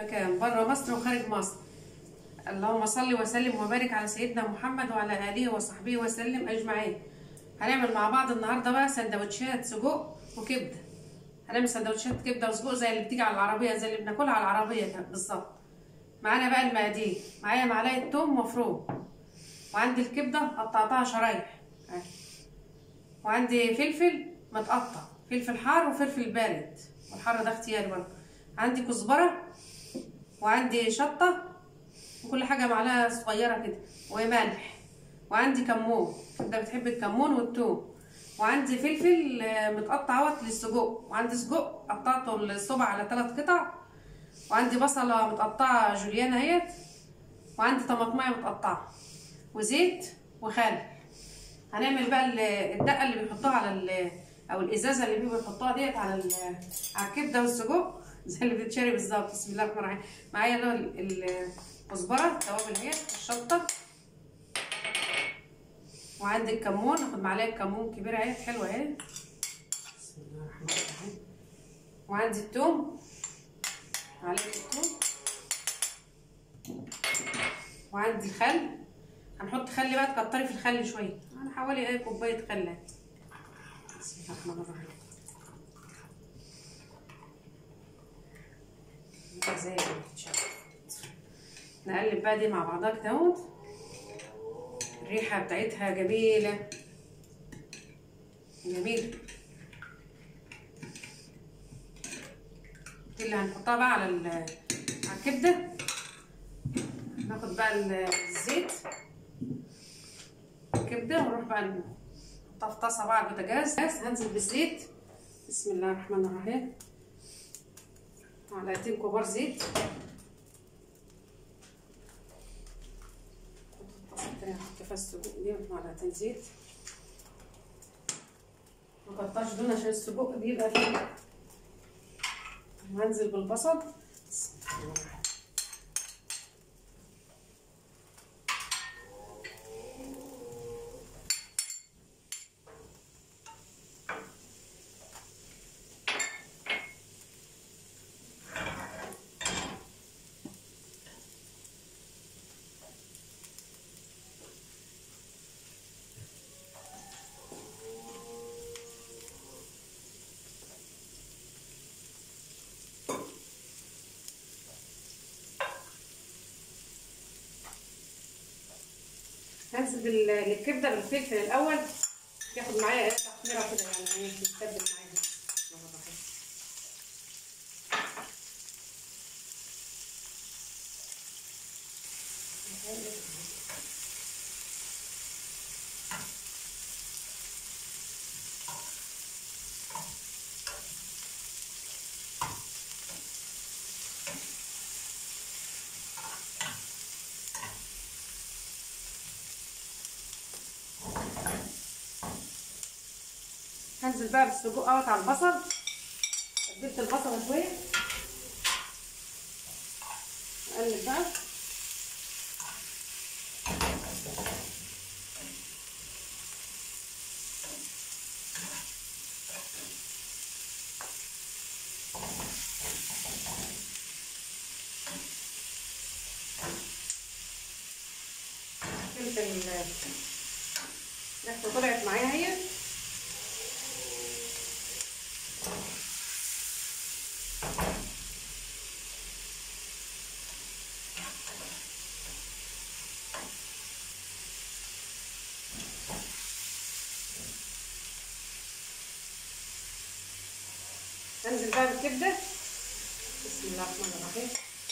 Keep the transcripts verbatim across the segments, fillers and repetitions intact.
مكان بره مصر وخارج مصر. اللهم صل وسلم وبارك على سيدنا محمد وعلى اله وصحبه وسلم اجمعين. هنعمل مع بعض النهارده بقى سندوتشات سجق وكبده. هنعمل سندوتشات كبده وسجق زي اللي بتيجي على العربيه، زي اللي بناكلها على العربيه بالظبط. معانا بقى المقادير، معايا معلقه توم مفروم، وعندي الكبده قطعتها شرايح، وعندي فلفل متقطع، فلفل حار وفلفل بارد، والحار ده اختياري برضه. عندي كزبره وعندي شطه وكل حاجه معلقه صغيره كده، وملح، وعندي كمون، كده بتحب الكمون والثوم، وعندي فلفل متقطع اهوت للسجق، وعندي سجق قطعته الصبع على ثلاث قطع، وعندي بصله متقطعه جوليان اهيت، وعندي طماطمايه متقطعه، وزيت وخل. هنعمل بقى الدقه اللي بيحطوها على او الازازه اللي بيحطوها ديت على على الكبده والسجق زي اللي بتتشري بالظبط. بسم الله الرحمن الرحيم. معايا اللي هو الكزبره، التوابل اهي، الشطه، وعندي الكمون، اخد معلقه كمون كبيره اهي حلوه اهي. بسم الله الرحمن الرحيم. وعندي الثوم، معلقه الثوم، وعندي الخل. هنحط خل بقى، تكتري في الخل شويه، انا حوالي ايه كوبايه خل. بسم الله الرحمن الرحيم. زي ما بتشوف. نقلب بقى دي مع بعضها كده اهوت. الريحه بتاعتها جميله جميله. دي اللي هنحطها بقى على على الكبده. ناخد بقى الزيت الكبده ونروح بقى نحطها في طاسه بقى على البوتاجاز. هنزل بالزيت. بسم الله الرحمن الرحيم. معلقتين كبار زيت. هحط فيها السجق دي معلقتين زيت. مكترش دول عشان السجق بيبقى فيه. وهنزل بالبصل. بسم الله الرحمن الرحيم. هنزل بالكبده بالفلفل الاول، ياخد معايا ايه تحميره كده، يعني ايه تتبل معايا. هنزل بقى بالسجق اهوت على البصل. تبلت البصله شويه، اقلب بقى. فلفل ريحته طلعت معايا اهي. هنزل بقى بالكبده. بسم الله الرحمن الرحيم.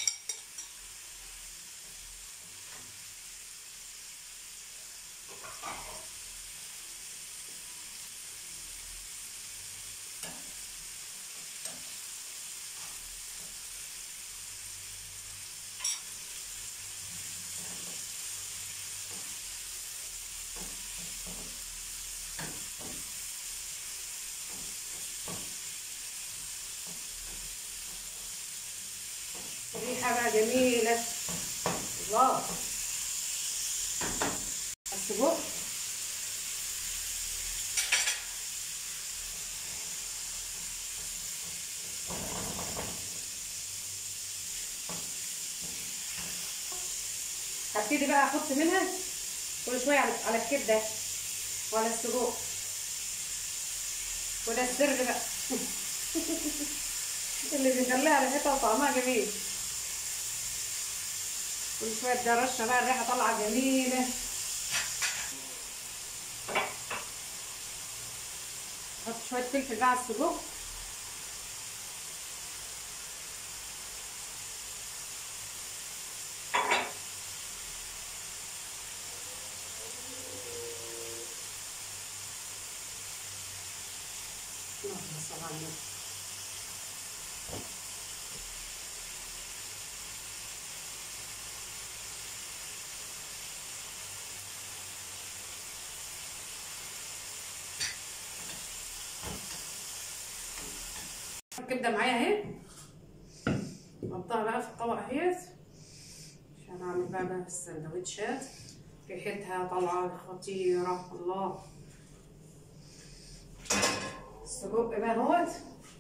ريحه بقى جميله. الله. السجق هبتدي بقى احط منها كل شويه على على الكبده وعلى السجق، وده السر بقى اللي بيخليها ريحتها وطعمها جميل. كل شويه ده رشه بقى الريحه طالعه جميله. احط شويه فلفل بقى على السجق، اللهم صل على النبي. الكبده معايا اهي، نحطها بقى في الطبق اهيت عشان اعمل بقى بقى السندوتشات. ريحتها طالعه خطيره. الله، السجق بقى اهوت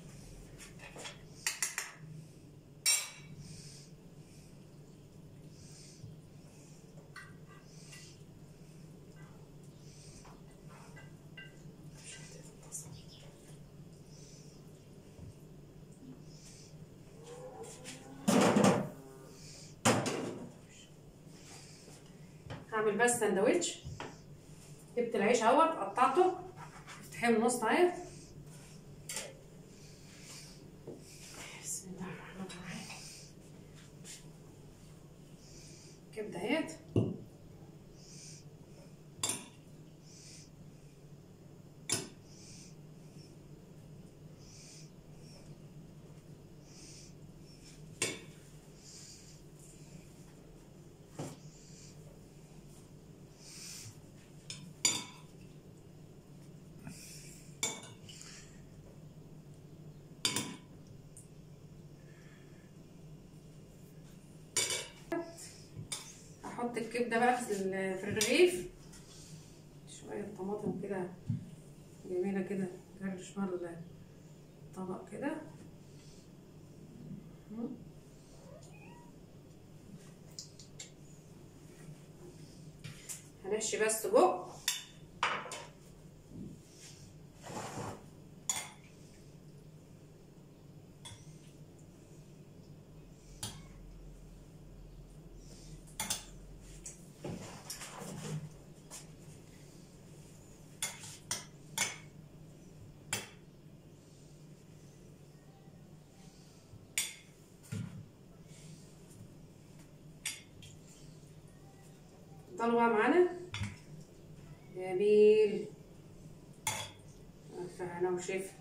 هعمل بس سندوتش. جبت العيش اهوت قطعته، افتحيه من النص اهي. بسم الله الرحمن الرحيم. كبده اهيت، احط الكبده بقى في في الرغيف. شويه طماطم كده جميله كده، نفرش بقى الطبق كده. هنحشي بقى السجق. طلوا بقى معانا جميل. الف هنا وشفا.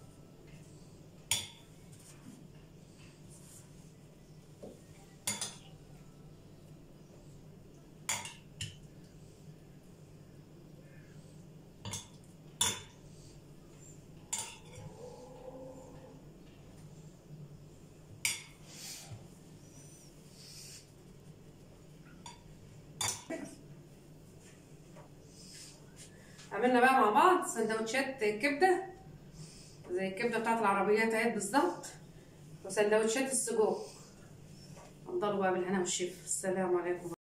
عملنا بقى مع بعض سندوتشات كبده زي الكبده بتاعت العربيات اهي بالظبط، وسندوتشات السجق. افضلوا بقى بالهنا والشفا. السلام عليكم.